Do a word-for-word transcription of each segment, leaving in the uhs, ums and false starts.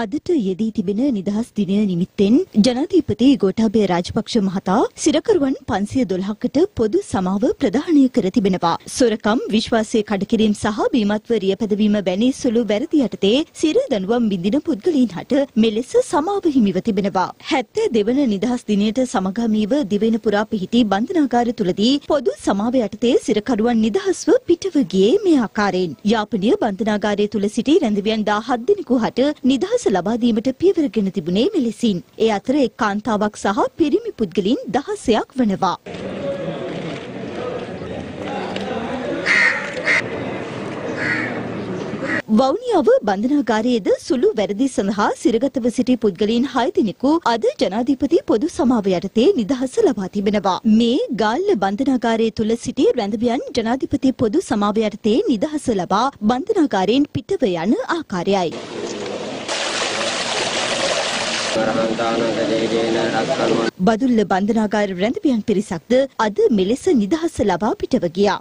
අදට යෙදී තිබෙන නිදහස් දිනය නිමිත්තෙන් ජනාධිපති ගෝඨාභය රාජපක්ෂ මහතා සිරකරුවන් පන්සිය දොළහකට පොදු සමාව ප්‍රදානය කර තිබෙනවා. සොරකම්, විශ්වාසයේ කඩකිරීම සහ බීමත්ව රියපැදවීම වැනි සුළු වැරදි යටතේ සිර දඬුවම් විඳින පුද්ගලයන් හට මෙලෙස සමාව හිමිව තිබෙනවා. හැත්තෑ දෙවන නිදහස් දිනයට සමගාමීව දිවයින පුරා පිහිටි බන්ධනාගාර තුලදී පොදු සමාව යටතේ සිරකරුවන් නිදහස්ව පිටව ගියේ මේ ආකාරයෙන්. යාපනීය බන්ධනාගාරයේ තුල සිටි රැඳවියන් දහහත් දෙනෙකු හට නිදහස ලබා දීමට පියවරගෙන තිබුණේ මෙලෙසින්. ඒ අතර එක් කාන්තාවක් සහ පිරිමි පුද්ගලයන් දහසයක් වනවා. වවුනියාව බන්ධනාගාරයේද සුළු වැරදි සඳහා සිරගතව සිටි පුද්ගලයන් හය දෙනෙකු අද ජනාධිපති පොදු සමාව යටතේ නිදහස ලබා තිබෙනවා. මේ ගාල්ල බන්ධනාගාරයේ තුල සිටි රැඳවියන් ජනාධිපති පොදු සමාව යටතේ නිදහස ලබා බන්ධනාගාරයෙන් පිටව යන ආකාරයයි. බදුල්ල බන්ධනාගාර රැඳවියන් පිරිසක්ද අද මෙලෙස නිදහස ලබා පිටව ගියා.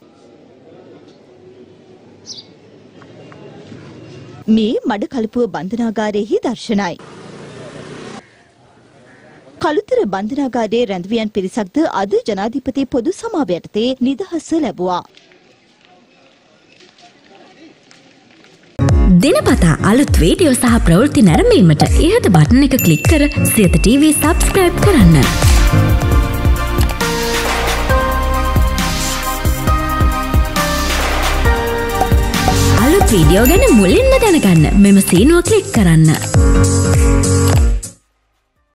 මේ මඩකලපුව බන්ධනාගාරයේහි දර්ශනයි. කළුතර බන්ධනාගාරයේ රැඳවියන් පිරිසක්ද අද ජනාධිපති පොදු සමාව යටතේ නිදහස ලැබුවා. දිනපතා අලුත් වීඩියෝ සහ ප්‍රවෘත්ති නැරඹීමට ඉහත බටන් එක ක්ලික් කර සියත ටීවී සබ්ස්ක්‍රයිබ් කරන්න. අලුත් වීඩියෝ ගැන මුලින්ම දැනගන්න මෙම සීනුව ක්ලික් කරන්න.